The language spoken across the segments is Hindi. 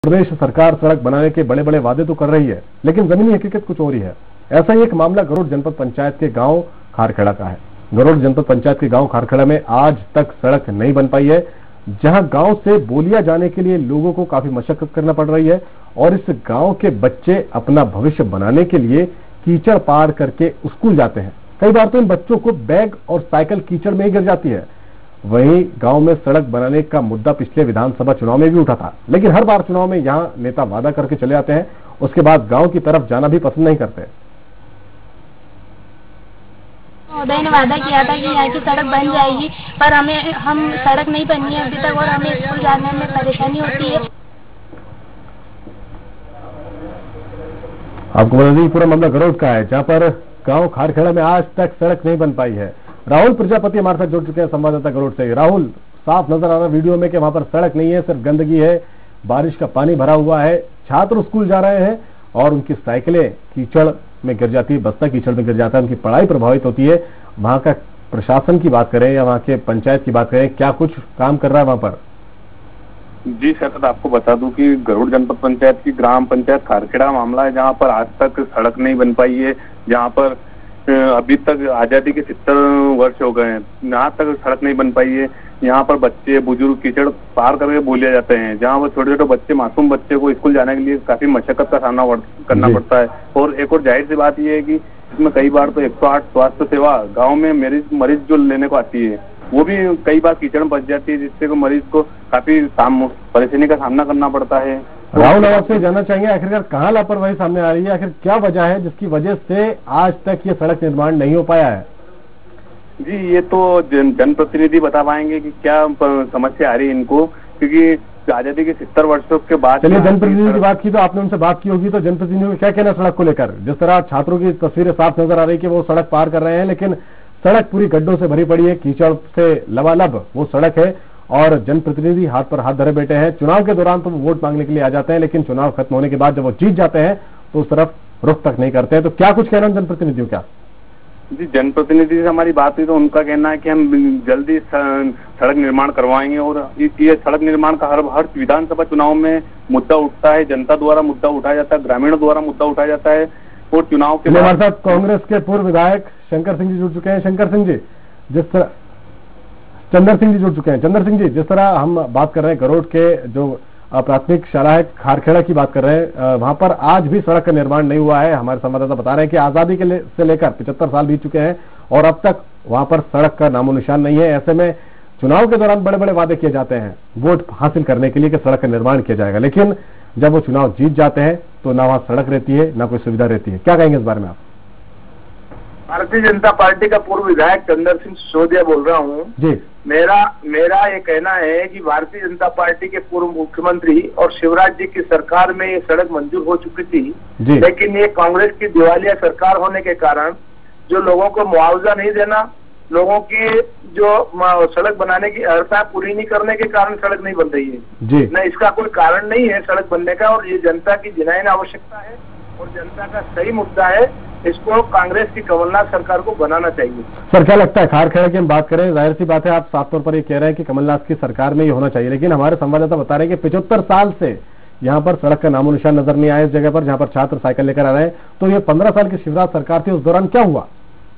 प्रदेश सरकार सड़क बनाने के बड़े बड़े वादे तो कर रही है, लेकिन जमीनी हकीकत कुछ और ही है। ऐसा ही एक मामला गरुड़ जनपद पंचायत के गांव खारखेड़ा का है। गरुड़ जनपद पंचायत के गांव खारखेड़ा में आज तक सड़क नहीं बन पाई है, जहां गांव से बोलिया जाने के लिए लोगों को काफी मशक्कत करना पड़ रही है और इस गांव के बच्चे अपना भविष्य बनाने के लिए कीचड़ पार करके स्कूल जाते हैं। कई बार तो इन बच्चों को बैग और साइकिल कीचड़ में ही गिर जाती है। वहीं गांव में सड़क बनाने का मुद्दा पिछले विधानसभा चुनाव में भी उठा था, लेकिन हर बार चुनाव में यहां नेता वादा करके चले आते हैं, उसके बाद गांव की तरफ जाना भी पसंद नहीं करते। महोदय ने वादा किया था कि यहाँ की सड़क बन जाएगी, पर हम सड़क नहीं बनी है अभी तक और हमें स्कूल जाने में परेशानी होती है। आपको बता दें पूरा मामला गरुड़ का है, जहां पर गांव खारखेड़ा में आज तक सड़क नहीं बन पाई है। राहुल प्रजापति हमारे साथ जुड़ चुके हैं संवाददाता गरुड़ से। राहुल, साफ नजर आ रहा वीडियो में कि वहां पर सड़क नहीं है, सिर्फ गंदगी है, बारिश का पानी भरा हुआ है, छात्र स्कूल जा रहे हैं और उनकी साइकिलें कीचड़ में गिर जाती है, बस्ता कीचड़ में गिर जाता है, उनकी पढ़ाई प्रभावित होती है। वहां का प्रशासन की बात करें या वहां के पंचायत की बात करें, क्या कुछ काम कर रहा है वहां पर? जी शरद, आपको बता दूं कि गरुड़ जनपद पंचायत की ग्राम पंचायत खारखेड़ा मामला है, जहां पर आज तक सड़क नहीं बन पाई है, जहां पर अभी तक आजादी के 70 वर्ष हो गए हैं, यहाँ तक सड़क नहीं बन पाई है। यहाँ पर बच्चे बुजुर्ग कीचड़ पार करके बोले जाते हैं, जहाँ पर छोटे छोटे बच्चे, मासूम बच्चे को स्कूल जाने के लिए काफी मशक्कत का सामना करना पड़ता है। और एक और जाहिर सी बात यह है कि इसमें कई बार तो 108 स्वास्थ्य सेवा गाँव में मरीज जो लेने को आती है, वो भी कई बार कीचड़ में बच जाती है, जिससे मरीज को काफी परेशानी का सामना करना पड़ता है। राहुल, आपसे जानना चाहेंगे आखिरकार कहाँ लापरवाही सामने आ रही है, आखिर क्या वजह है जिसकी वजह से आज तक ये सड़क निर्माण नहीं हो पाया है? जी, ये तो जनप्रतिनिधि बता पाएंगे कि क्या समस्या आ रही है इनको, क्योंकि आजादी के 70 वर्षों के बाद। चलिए, जनप्रतिनिधि की बात की तो आपने उनसे बात की होगी, तो जनप्रतिनिधि को क्या कहना सड़क को लेकर? जिस तरह छात्रों की तस्वीरें साफ नजर आ रही कि वो सड़क पार कर रहे हैं, लेकिन सड़क पूरी गड्ढों से भरी पड़ी है, कीचड़ से लबालब वो सड़क है और जनप्रतिनिधि हाथ पर हाथ धरे बैठे हैं। चुनाव के दौरान तो वो वोट मांगने के लिए आ जाते हैं, लेकिन चुनाव खत्म होने के बाद जब वो जीत जाते हैं तो उस तरफ रुख तक नहीं करते हैं। तो क्या कुछ कहना है जनप्रतिनिधियों का? जी, जनप्रतिनिधि से हमारी बात हुई तो उनका कहना है कि हम जल्दी सड़क निर्माण करवाएंगे और ये सड़क निर्माण का हर विधानसभा चुनाव में मुद्दा उठता है, जनता द्वारा मुद्दा उठाया जाता है, ग्रामीणों द्वारा मुद्दा उठाया जाता है। और चुनाव के हमारे साथ कांग्रेस के पूर्व विधायक शंकर सिंह जी जुड़ चुके हैं। शंकर सिंह जी, जिस तरह चंद्र सिंह जी जुड़ चुके हैं। चंद्र सिंह जी, जिस तरह हम बात कर रहे हैं गरुड़ के जो प्राथमिक शाला है खारखेड़ा की बात कर रहे हैं, वहां पर आज भी सड़क का निर्माण नहीं हुआ है। हमारे संवाददाता बता रहे हैं कि आजादी के से लेकर 75 साल बीत चुके हैं और अब तक वहां पर सड़क का नामो निशान नहीं है। ऐसे में चुनाव के दौरान बड़े बड़े वादे किए जाते हैं वोट हासिल करने के लिए कि सड़क का निर्माण किया जाएगा, लेकिन जब वो चुनाव जीत जाते हैं तो ना वहां सड़क रहती है ना कोई सुविधा रहती है। क्या कहेंगे इस बारे में आप? भारतीय जनता पार्टी का पूर्व विधायक चंद्र सिंह सिसोदिया बोल रहा हूँ जी। मेरा ये कहना है कि भारतीय जनता पार्टी के पूर्व मुख्यमंत्री और शिवराज जी की सरकार में ये सड़क मंजूर हो चुकी थी, लेकिन ये कांग्रेस की दिवालिया सरकार होने के कारण जो लोगों को मुआवजा नहीं देना, लोगों की जो सड़क बनाने की अर्हता पूरी नहीं करने के कारण सड़क नहीं बन रही है जी। न इसका कोई कारण नहीं है सड़क बनने का, और ये जनता की जिनायन आवश्यकता है और जनता का सही मुद्दा है। इसको कांग्रेस की कमलनाथ सरकार को बनाना चाहिए। सर, क्या लगता है खारखेड़ा की हम बात करें, जाहिर सी बात है आप साफ तौर पर ये कह रहे हैं कि कमलनाथ की सरकार में ये होना चाहिए, लेकिन हमारे संवाददाता बता रहे हैं कि 75 साल से यहाँ पर सड़क का नामो निशान नजर नहीं आया इस जगह पर जहाँ पर छात्र साइकिल लेकर आ रहे हैं। तो ये 15 साल की शिवराज सरकार थी, उस दौरान क्या हुआ?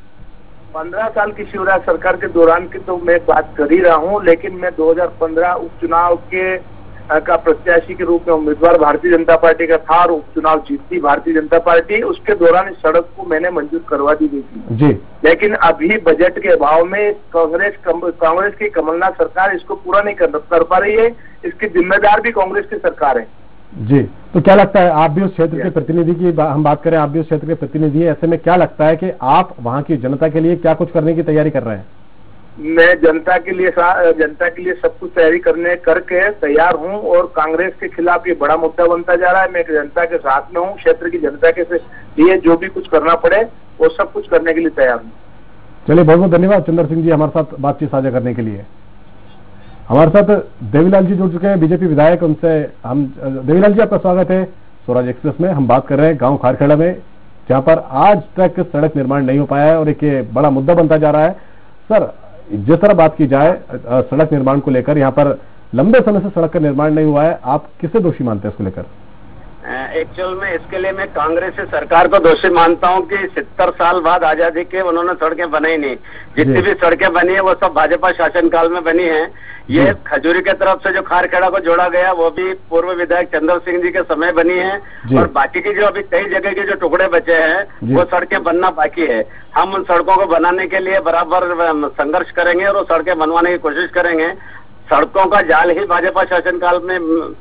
15 साल की शिवराज सरकार के दौरान की तो मैं बात कर ही रहा हूँ, लेकिन मैं 2015 उपचुनाव के का प्रत्याशी के रूप में उम्मीदवार भारतीय जनता पार्टी का था और उपचुनाव जीती भारतीय जनता पार्टी। उसके दौरान इस सड़क को मैंने मंजूर करवा दी गई थी जी, लेकिन अभी बजट के अभाव में कांग्रेस की कमलनाथ सरकार इसको पूरा नहीं कर पा रही है। इसकी जिम्मेदार भी कांग्रेस की सरकार है जी। तो क्या लगता है, आप भी उस क्षेत्र के प्रतिनिधि की हम बात करें, आप भी उस क्षेत्र के प्रतिनिधि है, ऐसे में क्या लगता है कि आप वहां की जनता के लिए क्या कुछ करने की तैयारी कर रहे हैं? मैं जनता के लिए सब कुछ तैयारी करके तैयार हूं और कांग्रेस के खिलाफ ये बड़ा मुद्दा बनता जा रहा है। मैं जनता के साथ में हूं, क्षेत्र की जनता के लिए जो भी कुछ करना पड़े वो सब कुछ करने के लिए तैयार हूं। चलिए, बहुत बहुत धन्यवाद चंद्र सिंह जी हमारे साथ बातचीत साझा करने के लिए। हमारे साथ देवीलाल जी जुड़ चुके हैं, बीजेपी विधायक। उनसे हम देवीलाल जी, आपका स्वागत है स्वराज एक्सप्रेस में। हम बात कर रहे हैं गाँव खारखेड़ा में, जहाँ पर आज तक सड़क निर्माण नहीं हो पाया है और एक बड़ा मुद्दा बनता जा रहा है। सर, जिस तरह बात की जाए सड़क निर्माण को लेकर, यहाँ पर लंबे समय से सड़क का निर्माण नहीं हुआ है, आप किसे दोषी मानते हैं इसको लेकर? एक्चुअल में इसके लिए मैं कांग्रेस सरकार को दोषी मानता हूं कि 70 साल बाद आजादी के उन्होंने सड़कें बनाई नहीं। जितनी भी सड़कें बनी है वो सब भाजपा शासनकाल में बनी है। ये खजूरी के तरफ से जो खारखेड़ा को जोड़ा गया वो भी पूर्व विधायक चंद्र सिंह जी के समय बनी है, और बाकी की जो अभी कई जगह के जो टुकड़े बचे हैं वो सड़कें बनना बाकी है। हम उन सड़कों को बनाने के लिए बराबर संघर्ष करेंगे और वो सड़कें बनवाने की कोशिश करेंगे। सड़कों का जाल ही भाजपा शासनकाल में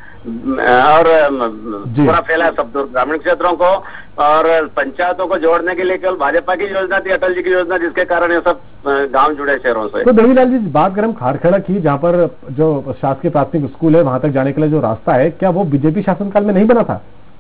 और पूरा फैला सब ग्रामीण क्षेत्रों को और पंचायतों को जोड़ने के लिए केवल भाजपा की योजना थी, अटल जी की योजना, जिसके कारण ये सब गांव जुड़े शहरों से। तो देवीलाल जी, बात करें हम खारखेड़ा की, जहां पर जो शासकीय प्राथमिक स्कूल है वहां तक जाने के लिए जो रास्ता है, क्या वो बीजेपी शासनकाल में नहीं बना था?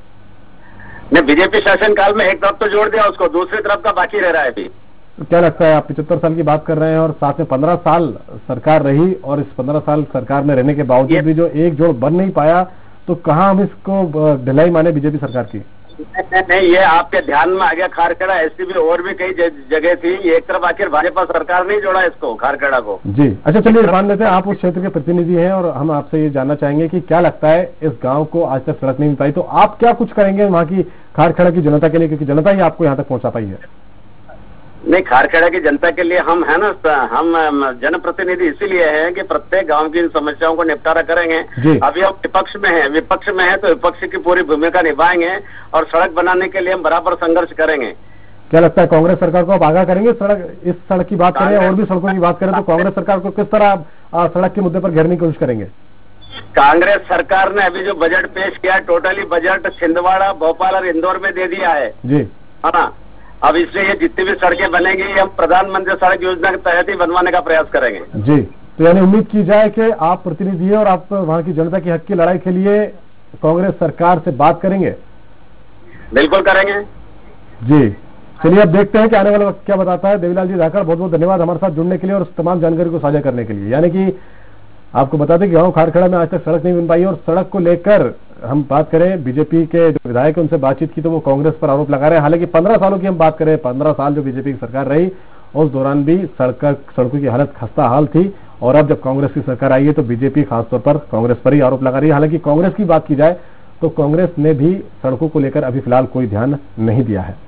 नहीं, बीजेपी शासनकाल में एक तरफ तो जोड़ दिया उसको, दूसरी तरफ का बाकी रह रहा है अभी। तो क्या लगता है, आप 75 साल की बात कर रहे हैं और साथ में 15 साल सरकार रही, और इस 15 साल सरकार में रहने के बावजूद भी जो एक जोड़ बन नहीं पाया, तो कहाँ हम इसको ढिलाई माने बीजेपी सरकार की? नहीं, ये आपके ध्यान में आ गया। खारखेड़ा ऐसी भी और भी कई जगह थी, एक तरफ आखिर भाजपा सरकार नहीं जोड़ा इसको, खारखेड़ा को। जी अच्छा, चलिए मान लेते हैं आप उस क्षेत्र के प्रतिनिधि हैं और हम आपसे ये जानना चाहेंगे कि क्या लगता है इस गांव को आज तक सड़क नहीं मिल पाई, तो आप क्या कुछ करेंगे वहाँ की खारखेड़ा की जनता के लिए, क्योंकि जनता ही आपको यहाँ तक पहुँचा पाई है? नहीं, खारखेड़ा की जनता के लिए हम है ना, हम जनप्रतिनिधि इसीलिए हैं कि प्रत्येक गांव की इन समस्याओं को निपटारा करेंगे। अभी हम विपक्ष में हैं तो विपक्ष की पूरी भूमिका निभाएंगे और सड़क बनाने के लिए हम बराबर संघर्ष करेंगे। क्या लगता है कांग्रेस सरकार को आप आगाह करेंगे? इस सड़क की बात करें और भी सड़कों की बात करें तो कांग्रेस सरकार को किस तरह सड़क के मुद्दे पर घेरने की कोशिश करेंगे? कांग्रेस सरकार ने अभी जो बजट पेश किया, टोटली बजट छिंदवाड़ा, भोपाल और इंदौर में दे दिया है जी, है ना। अब इसलिए ये जितनी भी सड़कें बनेंगी हम प्रधानमंत्री सड़क योजना के तहत ही बनवाने का प्रयास करेंगे जी। तो यानी उम्मीद की जाए कि आप प्रतिनिधि हैं और आप वहाँ की जनता की हक की लड़ाई के लिए कांग्रेस सरकार से बात करेंगे? बिल्कुल करेंगे जी। चलिए अब देखते हैं कि आने वाला वक्त क्या बताता है। देवीलाल जी धाकड़, बहुत बहुत धन्यवाद हमारे साथ जुड़ने के लिए और उस तमाम जानकारी को साझा करने के लिए। यानी कि आपको बता दें कि गांव खारखेड़ा में आज तक सड़क नहीं बन पाई, और सड़क को लेकर हम बात करें, बीजेपी के जो विधायक उनसे बातचीत की तो वो कांग्रेस पर आरोप लगा रहे हैं। हालांकि 15 सालों की हम बात करें, 15 साल जो बीजेपी की सरकार रही उस दौरान भी सड़कों की हालत खस्ता हाल थी, और अब जब कांग्रेस की सरकार आई है तो बीजेपी खासतौर पर कांग्रेस पर ही आरोप लगा रही है। हालांकि कांग्रेस की बात की जाए तो कांग्रेस ने भी सड़कों को लेकर अभी फिलहाल कोई ध्यान नहीं दिया है।